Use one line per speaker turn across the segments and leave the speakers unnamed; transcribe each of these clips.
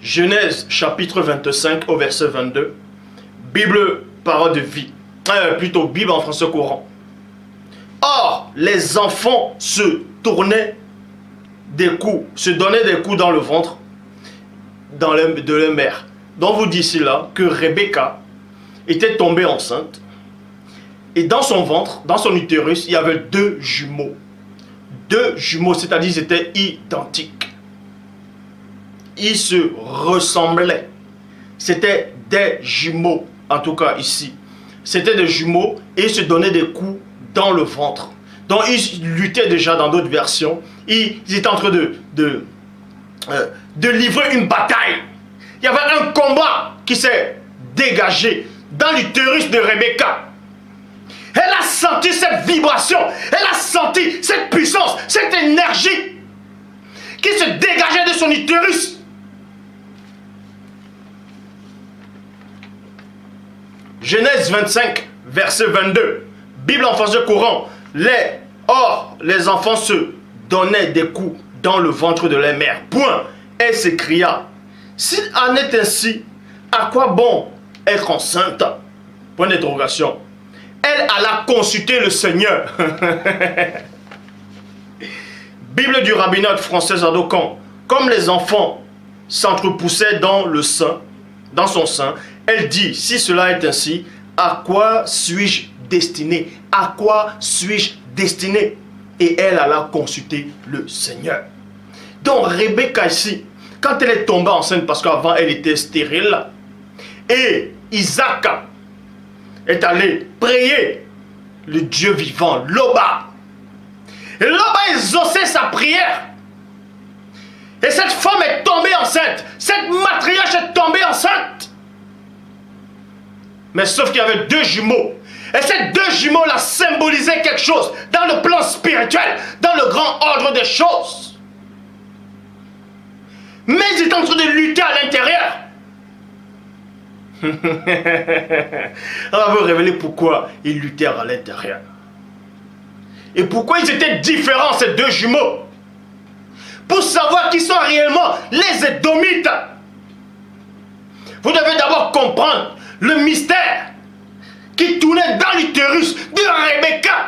Genèse chapitre 25 au verset 22. Bible, parole de vie. Plutôt Bible en français courant. Or, les enfants se tournaient des coups, se donnaient des coups dans le ventre de leur mère. Donc vous dites ici là que Rebecca était tombée enceinte. Et dans son ventre, dans son utérus, il y avait deux jumeaux. Deux jumeaux, c'est-à-dire ils étaient identiques. Ils se ressemblaient. C'était des jumeaux, en tout cas ici. C'était des jumeaux et ils se donnaient des coups dans le ventre. Donc ils luttaient déjà dans d'autres versions. Ils étaient en train de livrer une bataille. Il y avait un combat qui s'est dégagé dans l'utérus de Rebecca. Elle a senti cette vibration, elle a senti cette puissance, cette énergie qui se dégageait de son utérus. Genèse 25, verset 22. Bible en français courant. Or, les enfants se donnaient des coups dans le ventre de leur mère. Point. Elle s'écria, s'il en est ainsi, à quoi bon être enceinte? Point d'interrogation. Elle alla consulter le Seigneur. Bible du rabbinat français Zadokan. Comme les enfants s'entrepoussaient dans son sein, elle dit, si cela est ainsi, à quoi suis-je destiné? À quoi suis-je destiné? Et elle alla consulter le Seigneur. Donc Rebecca ici, quand elle est tombée enceinte, parce qu'avant elle était stérile, et Isaac est allé prier le Dieu vivant, Loba. Et Loba exaucé sa prière. Et cette femme est tombée enceinte. Cette matriarche est tombée enceinte. Mais sauf qu'il y avait deux jumeaux. Et ces deux jumeaux-là symbolisaient quelque chose dans le plan spirituel, dans le grand ordre des choses. Mais ils étaient en train de lutter à l'intérieur. On va vous révéler pourquoi ils luttèrent à l'intérieur. Et pourquoi ils étaient différents, ces deux jumeaux. Pour savoir qui sont réellement les Édomites. Vous devez d'abord comprendre le mystère qui tournait dans l'utérus de Rebecca.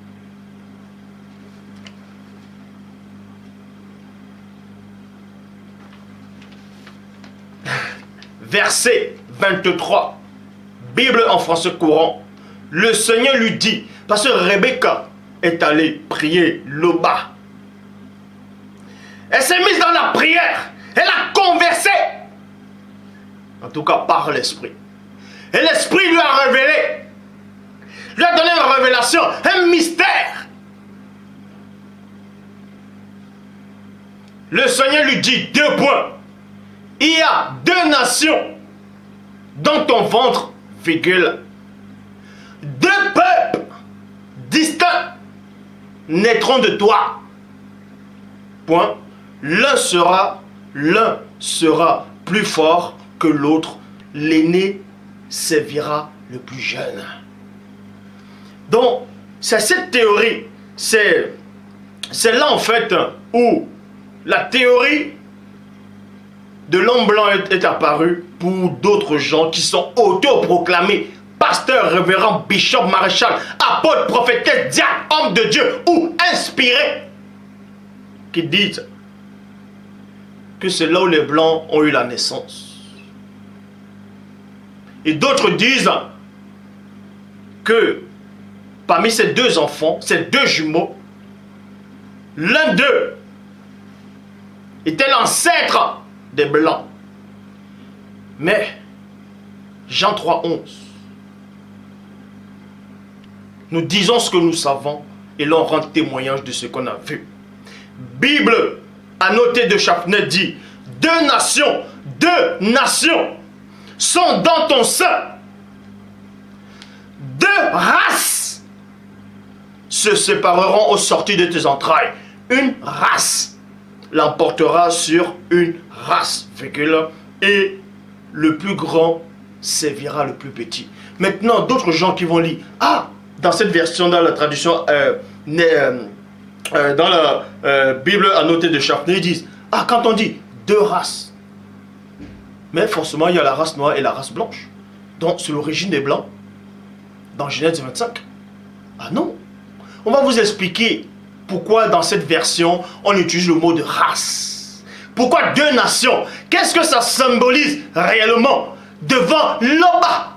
Verset 23. Bible en français courant. Le Seigneur lui dit, parce que Rebecca est allée prier Loba. Elle s'est mise dans la prière. Elle a conversé. En tout cas par l'Esprit. Et l'Esprit lui a révélé. Lui a donné une révélation, un mystère. Le Seigneur lui dit, deux points. Il y a deux nations dans ton ventre, virgule. Deux peuples distincts naîtront de toi. Point. L'un sera plus fort que l'autre. L'aîné servira le plus jeune. Donc, c'est cette théorie. C'est là en fait où la théorie de l'homme blanc est apparu pour d'autres gens qui sont autoproclamés pasteur, révérend, bishop, maréchal, apôtre, prophétesse, diacre, homme de Dieu ou inspiré, qui disent que c'est là où les blancs ont eu la naissance. Et d'autres disent que parmi ces deux enfants, ces deux jumeaux, l'un d'eux était l'ancêtre des blancs. Mais Jean 3,11, nous disons ce que nous savons et l'on rend témoignage de ce qu'on a vu. Bible annotée de Chapnet dit, deux nations sont dans ton sein. Deux races se sépareront au sortir de tes entrailles. Une race l'emportera sur une race, et le plus grand servira le plus petit. Maintenant, d'autres gens qui vont lire, ah, dans cette version, dans la traduction, dans la Bible annotée de Chapnet, ils disent, ah, quand on dit deux races, Mais forcément, il y a la race noire et la race blanche. Donc, c'est l'origine des blancs. Dans Genèse 25. Ah non. On va vous expliquer pourquoi dans cette version, on utilise le mot de race. Pourquoi deux nations? Qu'est-ce que ça symbolise réellement devant Loba?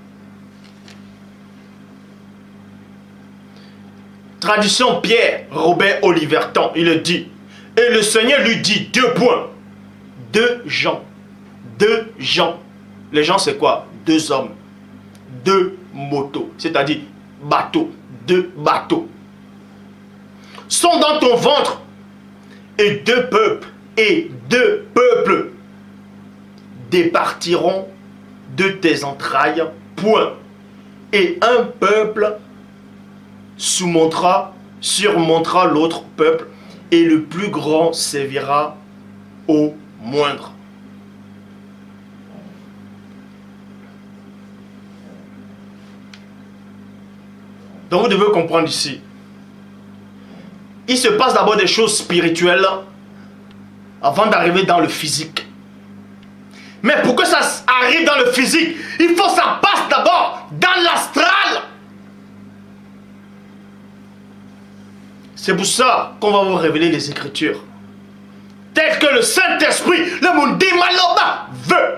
Traduction Pierre Robert Oliverton, il le dit. Et le Seigneur lui dit, 2 points. 2 gens. 2 gens. Les gens c'est quoi? 2 hommes. 2 motos. C'est-à-dire bateaux. 2 bateaux. Sont dans ton ventre. Et 2 peuples. Et 2 peuples départiront de tes entrailles. Point. Et un peuple surmontera l'autre peuple, et le plus grand servira au moindre. Donc vous devez comprendre ici, il se passe d'abord des choses spirituelles avant d'arriver dans le physique. Mais pour que ça arrive dans le physique, il faut que ça passe d'abord dans l'astral. C'est pour ça qu'on va vous révéler les Écritures. Tel que le Saint-Esprit, le monde Maloba veut.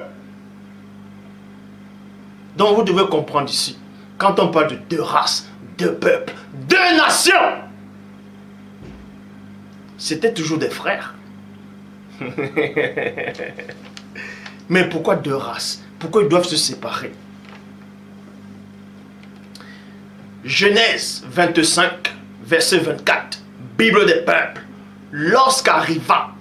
Donc vous devez comprendre ici, quand on parle de 2 races, 2 peuples, 2 nations, c'était toujours des frères. Mais pourquoi 2 races? Pourquoi ils doivent se séparer? Genèse 25, verset 24, Bible des peuples. Lorsqu'arriva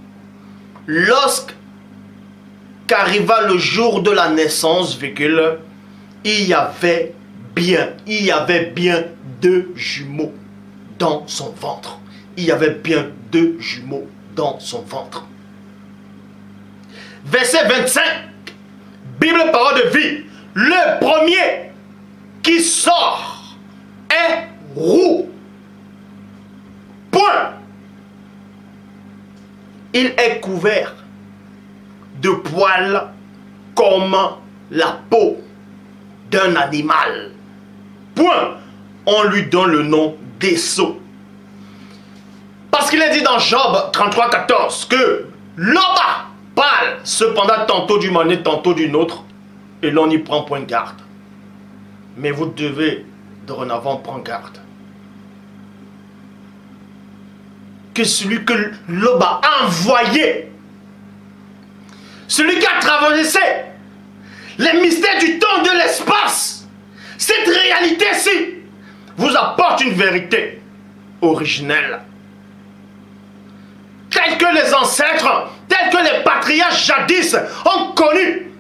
le jour de la naissance, virgule, il y avait bien 2 jumeaux dans son ventre. Il y avait bien 2 jumeaux dans son ventre. Verset 25, Bible parole de vie. Le premier qui sort est roux. Point. Il est couvert de poils comme la peau d'un animal. Point. On lui donne le nom d'Esaü. Parce qu'il est dit dans Job 33, 14 que Loba parle cependant tantôt d'une manière, tantôt d'une autre, et l'on n'y prend point garde. Mais vous devez dorénavant prendre garde. Que celui que Loba a envoyé, celui qui a traversé les mystères du temps et de l'espace, cette réalité-ci vous apporte une vérité originelle. Telle que les ancêtres, telle que les patriarches jadis ont connu.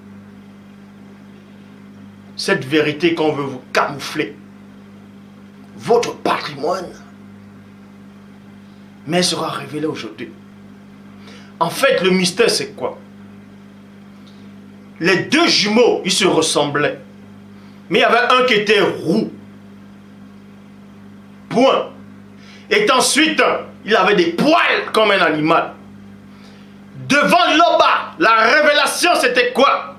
Cette vérité qu'on veut vous camoufler, votre patrimoine, mais elle sera révélée aujourd'hui. En fait, le mystère, c'est quoi? Les 2 jumeaux, ils se ressemblaient. Mais il y avait un qui était roux. Point. Et ensuite, il avait des poils comme un animal. Devant Loba, la révélation, c'était quoi?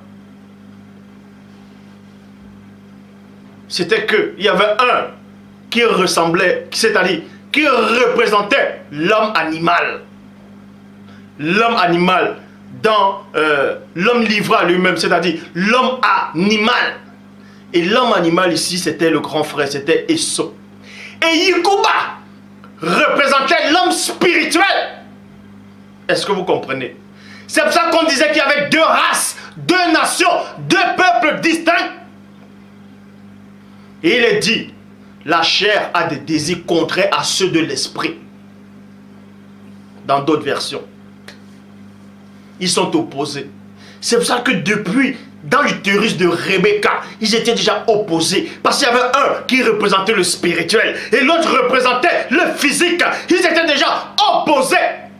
C'était qu'il y avait un qui ressemblait, c'est-à-dire qui représentait l'homme animal. L'homme animal dans l'homme livré à lui-même, c'est-à-dire l'homme animal. Et l'homme animal ici, c'était le grand frère, c'était Esaü. Et Yikuba représentait l'homme spirituel. Est-ce que vous comprenez? C'est pour ça qu'on disait qu'il y avait 2 races, 2 nations, 2 peuples distincts. Et il est dit, la chair a des désirs contraires à ceux de l'esprit. Dans d'autres versions. Ils sont opposés. C'est pour ça que depuis, dans l'utérus de Rebecca, ils étaient déjà opposés. Parce qu'il y avait un qui représentait le spirituel et l'autre représentait le physique. Ils étaient déjà opposés.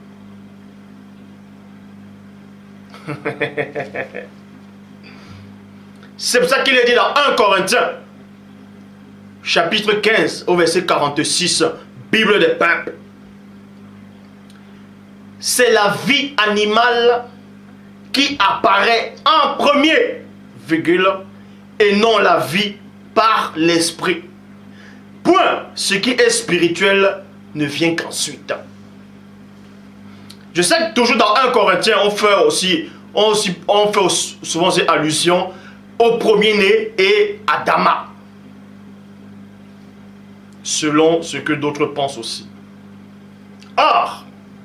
C'est pour ça qu'il est dit dans 1 Corinthiens, chapitre 15, au verset 46, Bible des peuples. C'est la vie animale qui apparaît en premier, virgule, et non la vie par l'esprit. Point, ce qui est spirituel ne vient qu'ensuite. Je sais que toujours dans 1 Corinthiens, on fait souvent ces allusions au premier-né et Adama. Selon ce que d'autres pensent aussi. Or,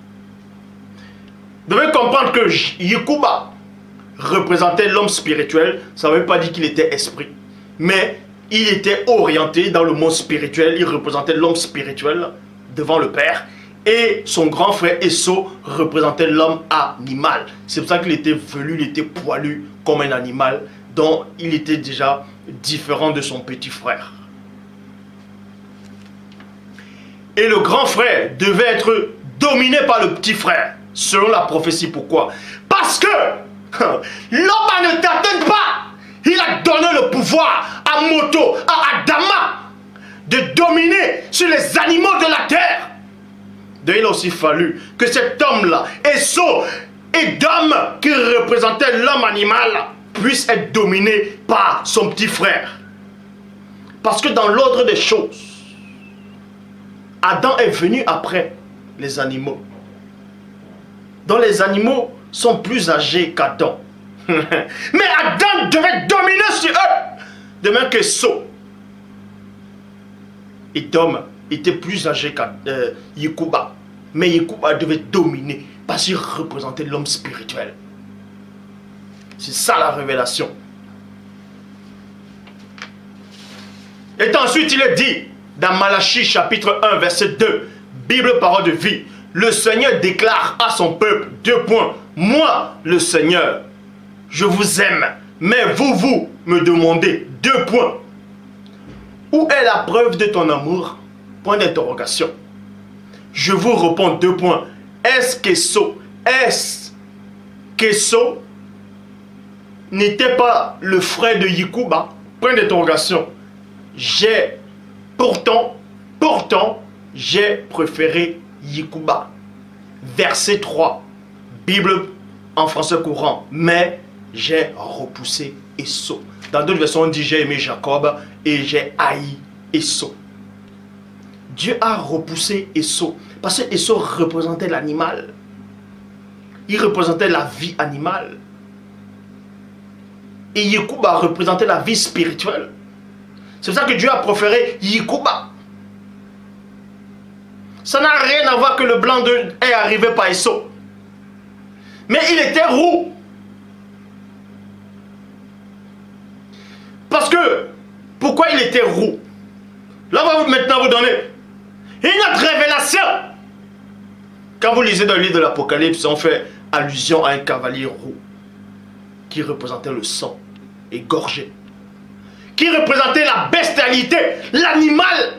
vous devez comprendre que Yekuba représentait l'homme spirituel. Ça ne veut pas dire qu'il était esprit. Mais il était orienté dans le monde spirituel. Il représentait l'homme spirituel devant le Père. Et son grand frère Esau représentait l'homme animal. C'est pour ça qu'il était velu, il était poilu comme un animal. Donc il était déjà différent de son petit frère. Et le grand frère devait être dominé par le petit frère. Selon la prophétie. Pourquoi? Parce que l'homme ne t'atteint pas. Il a donné le pouvoir à Moto, à Adama, de dominer sur les animaux de la terre. Donc il a aussi fallu que cet homme-là, Esau, Édom, qui représentait l'homme animal, puisse être dominé par son petit frère. Parce que dans l'ordre des choses, Adam est venu après les animaux. Donc les animaux sont plus âgés qu'Adam. Mais Adam devait dominer sur eux. De même que Esau. Édom était plus âgé que Yekuba. Mais Yekuba devait dominer parce qu'il représentait l'homme spirituel. C'est ça la révélation. Et ensuite il est dit dans Malachie chapitre 1 verset 2, Bible parole de vie, le Seigneur déclare à son peuple, 2 points, moi le Seigneur, je vous aime, mais vous me demandez, 2 points. Où est la preuve de ton amour? Point d'interrogation. Je vous réponds 2 points. Est-ce qu'Esau n'était pas le frère de Yekuba? Point d'interrogation. Pourtant, j'ai préféré Yekuba. Verset 3. Bible en français courant. Mais j'ai repoussé Esau. Dans d'autres versions, on dit j'ai aimé Jacob et j'ai haï Esau. Dieu a repoussé Esau. Parce que Esau représentait l'animal. Il représentait la vie animale. Et Yekuba représentait la vie spirituelle. C'est pour ça que Dieu a préféré Yekuba. Ça n'a rien à voir que le blanc est arrivé par Esau. Mais il était roux. Parce que, pourquoi il était roux? Là, on va maintenant vous donner une autre révélation. Quand vous lisez dans le livre de l'Apocalypse, on fait allusion à un cavalier roux qui représentait le sang égorgé, qui représentait la bestialité, l'animal.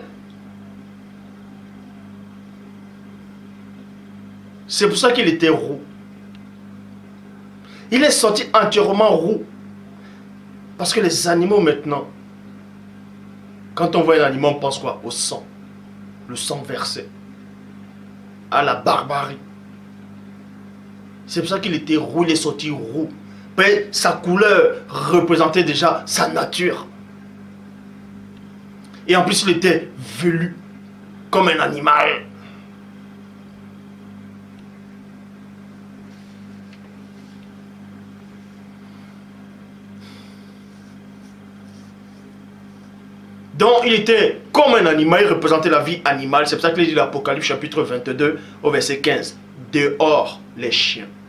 C'est pour ça qu'il était roux. Il est sorti entièrement roux. Parce que les animaux maintenant, quand on voit un animal, on pense quoi? Au sang. Le sang versé. À la barbarie. C'est pour ça qu'il était roux, il est sorti roux. Mais sa couleur représentait déjà sa nature. Et en plus il était velu comme un animal. Donc il était comme un animal, il représentait la vie animale. C'est pour ça qu'il dit l'Apocalypse chapitre 22 au verset 15. Dehors les chiens.